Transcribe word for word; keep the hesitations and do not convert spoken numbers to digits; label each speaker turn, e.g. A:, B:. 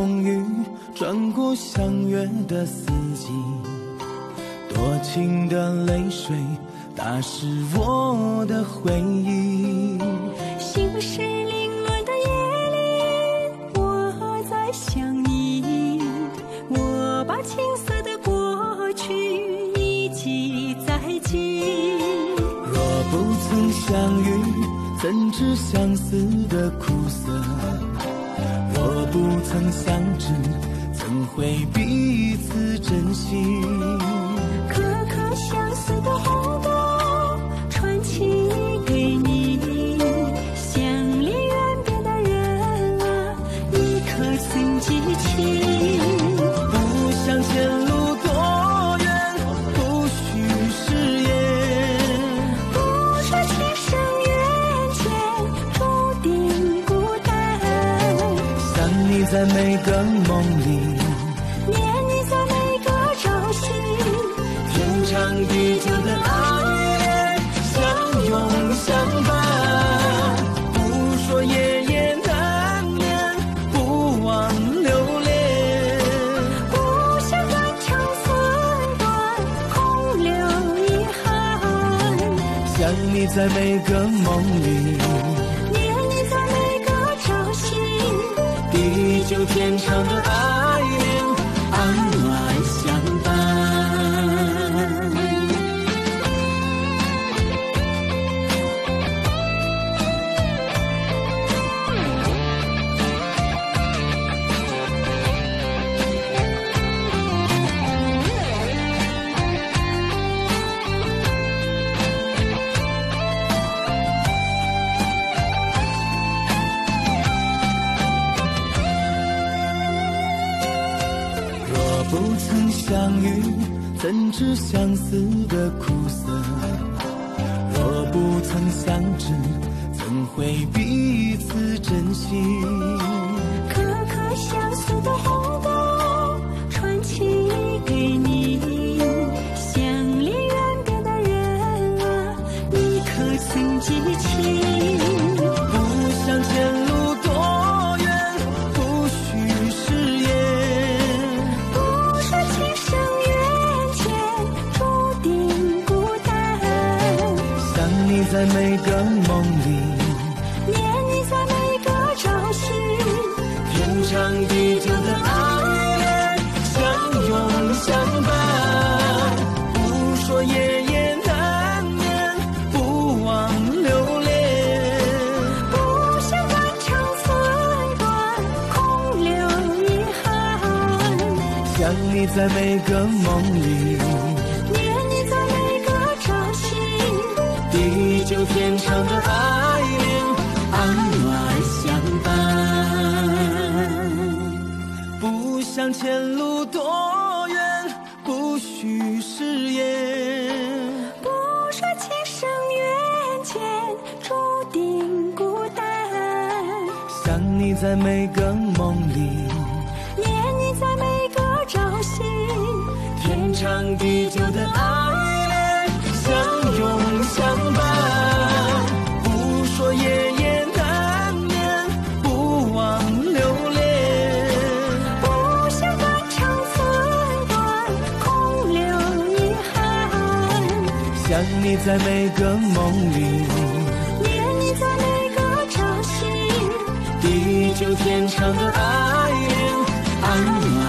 A: 遇，转过相约的四季，多情的泪水打湿我的回忆。
B: 心事凌乱的夜里，我在想你，我把青涩的过去一记再记。
A: 若不曾相遇，怎知相思的苦涩？若不曾相知，怎会彼此珍惜？
B: 颗颗相思的红豆传情给你，想离远别的人啊，你可曾记起？
A: 不想前路多远，不许誓言。
B: 不说情深缘浅，注定孤单。
A: 想你在每个梦里，
B: 念你在每个朝夕，
A: 天长地久的爱恋，相拥相伴。不说夜夜难眠，不忘留恋。
B: 不想断肠寸断，空留遗憾。
A: 想你在每个梦里，
B: 念你在每个朝夕，
A: 地久天长的爱恋，安稳相伴。若不曾相遇，怎知相思的苦涩？若不曾相知，怎会彼此珍惜？
B: 颗颗相思的红豆传情给你，想离远别的人啊，你可曾记起？
A: 不想前路多远，不许誓言。
B: 不说情深缘浅，注定孤单。
A: 想你在每个梦里，
B: 念你在每个朝夕，
A: 天长地久的爱恋，相拥相伴。不说夜夜难眠，不忘留恋。
B: 不想断肠寸断，空留遗憾。
A: 想你在每个梦里，
B: 念你在每个朝夕，
A: 地久天长的爱恋，安稳相伴。不想前路多远，不许誓言。
B: 不说情深缘浅，注定孤单。
A: 想你在每个梦里，
B: 念你在每个朝夕，
A: 天长地久的爱恋，相拥相伴。不说夜夜难眠，不忘留恋。
B: 不想断肠寸断，空留遗憾。
A: 想你在每个梦里，
B: 念你在每个朝夕，
A: 地久天长的爱恋，安稳